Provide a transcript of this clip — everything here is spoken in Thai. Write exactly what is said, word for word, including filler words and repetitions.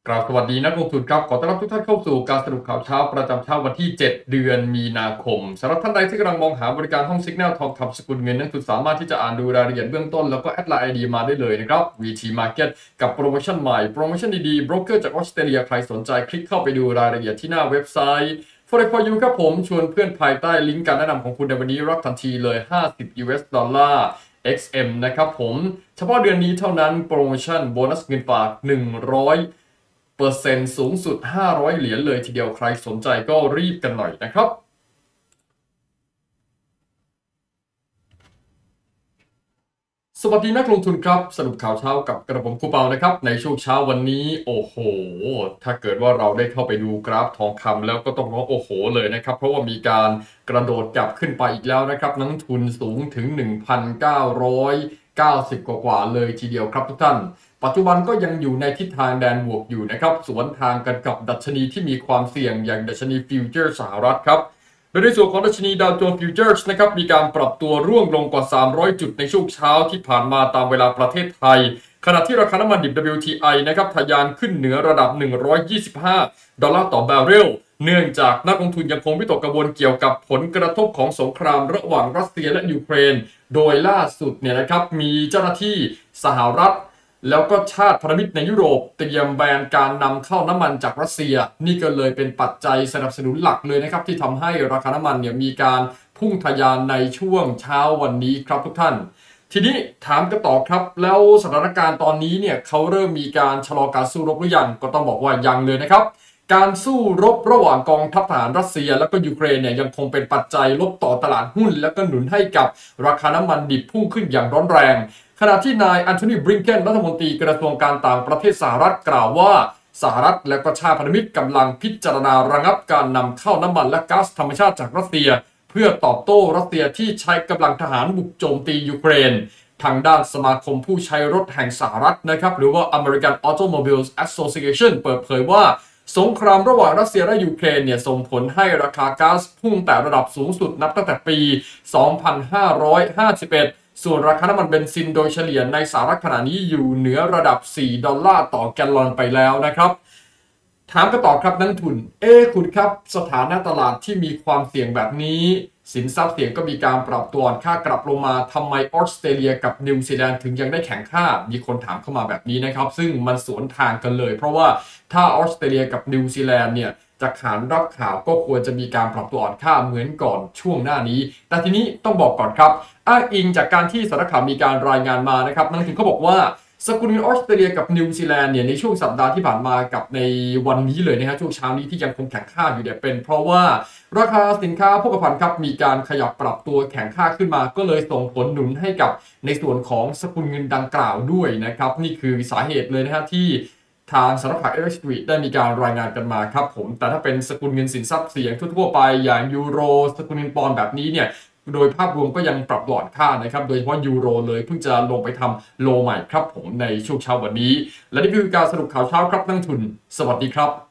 กราบสวัสดีนักลงทุนครับขอต้อนรับทุกท่านเข้าสู่การสรุปข่าวเช้าประจำเช้าวันที่เจ็ดเดือนมีนาคมสำหรับท่านใดที่กำลังมองหาบริการห้อง Signal ทองคำสกุลเงินนักลงทุนสามารถที่จะอ่านดูรายละเอียดเบื้องต้นแล้วก็แอดไลน์ ไอ ดี มาได้เลยนะครับ วี ที Market กับโปรโมชั่นใหม่โปรโมชั่นดีๆโบรกเกอร์จากออสเตรเลียใครสนใจคลิกเข้าไปดูรายละเอียดที่หน้าเว็บไซต์ Forex for You ครับผมชวนเพื่อนภายใต้ลิงก์การแนะนำของคุณในวันนี้รับทันทีเลยห้าสิบ ยู เอส ดอลลาร์ เอ็กซ์ เอ็ม นะครับผมเฉพาะเดือนนี้เท่านั้นโปรโมชั่นโบนัสเงินฝากหนึ่งร้อยเปอร์เซ็นต์สูงสุดห้าร้อยเหรียญเลยทีเดียวใครสนใจก็รีบกันหน่อยนะครับสวัสดีนักลงทุนครับสรุปข่าวเช้ากับกระผมครูเปานะครับในช่วงเช้าวันนี้โอ้โหถ้าเกิดว่าเราได้เข้าไปดูกราฟทองคำแล้วก็ต้องร้องโอ้โหเลยนะครับเพราะว่ามีการกระโดดกลับขึ้นไปอีกแล้วนะครับนักทุนสูงถึง หนึ่งพันเก้าร้อยเก้าสิบ กว่าๆเลยทีเดียวครับทุกท่านปัจจุบันก็ยังอยู่ในทิศทางแดนบวกอยู่นะครับสวนทางกันกับดัชนีที่มีความเสี่ยงอย่างดัชนีฟิวเจอร์สหรัฐครับโดยในส่วนของดัชนีดาวโจนส์ฟิวเจอร์สนะครับมีการปรับตัวร่วงลงกว่าสามร้อยจุดในช่วงเช้าที่ผ่านมาตามเวลาประเทศไทยขณะที่ราคาน้ำมันดิบ ดับเบิลยู ที ไอ นะครับทะยานขึ้นเหนือระดับหนึ่งร้อยยี่สิบห้าดอลลาร์ต่อบาร์เรลเนื่องจากนักลงทุนยังคงวิตกกังวลเกี่ยวกับผลกระทบของสงครามระหว่างรัสเซียและยูเครนโดยล่าสุดเนี่ยนะครับมีเจ้าหน้าที่สหรัฐแล้วก็ชาติพันธมิตรในยุโรปเตรียมแบนการนำเข้าน้ำมันจากรัสเซียนี่ก็เลยเป็นปัจจัยสนับสนุนหลักเลยนะครับที่ทำให้ราคาน้ำมันเนี่ยมีการพุ่งทะยานในช่วงเช้าวันนี้ครับทุกท่านทีนี้ถามกันต่อครับแล้วสถานการณ์ตอนนี้เนี่ยเขาเริ่มมีการชะลอการสู้รบหรือยังก็ต้องบอกว่ายังเลยนะครับการสู้รบระหว่างกองทัพทหารรัสเซียและก็ยูเครนเนี่ยยังคงเป็นปัจจัยลบต่อตลาดหุ้นและก็หนุนให้กับราคาน้ำมันดิบพุ่งขึ้นอย่างร้อนแรงขณะที่นายแอนโทนี บริงเกนรัฐมนตรีกระทรวงการต่างประเทศสหรัฐกล่าวว่าสหรัฐและก็ชาติพันธมิตรกำลังพิจารณาระงับการนำเข้าน้ำมันและก๊าซธรรมชาติจากรัสเซียเพื่อตอบโต้รัสเซียที่ใช้กำลังทหารบุกโจมตียูเครนทางด้านสมาคมผู้ใช้รถแห่งสหรัฐนะครับหรือว่า American Automobile Association เปิดเผยว่าสงครามระหว่างรัสเซียและยูเครนเนี่ยส่งผลให้ราคาก๊าซพุ่งแต่ระดับสูงสุดนับตั้งแต่ปี สองพันห้าร้อยห้าสิบเอ็ด ส่วนราคาน้ำมันเบนซินโดยเฉลี่ยในสหรัฐขณะนี้อยู่เหนือระดับสี่ดอลลาร์ต่อแกลลอนไปแล้วนะครับถามกันต่อครับนักทุนเอ๊คุณครับสถานะตลาดที่มีความเสี่ยงแบบนี้สินทรัพย์เสี่ยงก็มีการปรับตัวค่ากลับลงมาทำไมออสเตรเลียกับนิวซีแลนด์ถึงยังได้แข็งค่ามีคนถามเข้ามาแบบนี้นะครับซึ่งมันสวนทางกันเลยเพราะว่าถ้าออสเตรเลียกับนิวซีแลนด์เนี่ยจากขานรับข่าวก็ควรจะมีการปรับตัวอ่อนค่าเหมือนก่อนช่วงหน้านี้แต่ทีนี้ต้องบอกก่อนครับอ้างอิงจากการที่สำนักข่าวมีการรายงานมานะครับนักลงทุนเขาบอกว่าสกุลเงินออสเตรเลียกับนิวซีแลนด์เนี่ยในช่วงสัปดาห์ที่ผ่านมากับในวันนี้เลยนะฮะช่วงเช้านี้ที่ยังคงแข็งค่าอยู่เนี่ยเป็นเพราะว่าราคาสินค้าโภคภัณฑ์ครับมีการขยับปรับตัวแข็งค่าขึ้นมาก็เลยส่งผลหนุนให้กับในส่วนของสกุลเงินดังกล่าวด้วยนะครับนี่คือสาเหตุเลยนะฮะที่ทางสำนักข่าว เอ เอ ส ที ได้มีการรายงานกันมาครับผมแต่ถ้าเป็นสกุลเงินสินทรัพย์เสี่ยงทั่วๆไปอย่างยูโรสกุลเงินปอนด์แบบนี้เนี่ยโดยภาพรวมก็ยังปรับตัวอ่อนค่านะครับโดยเฉพาะยูโรเลยเพิ่งจะลงไปทำโลใหม่ครับผมในช่วงเช้าวันนี้และนี่คือการสรุปข่าวเช้าครับนักทุนสวัสดีครับ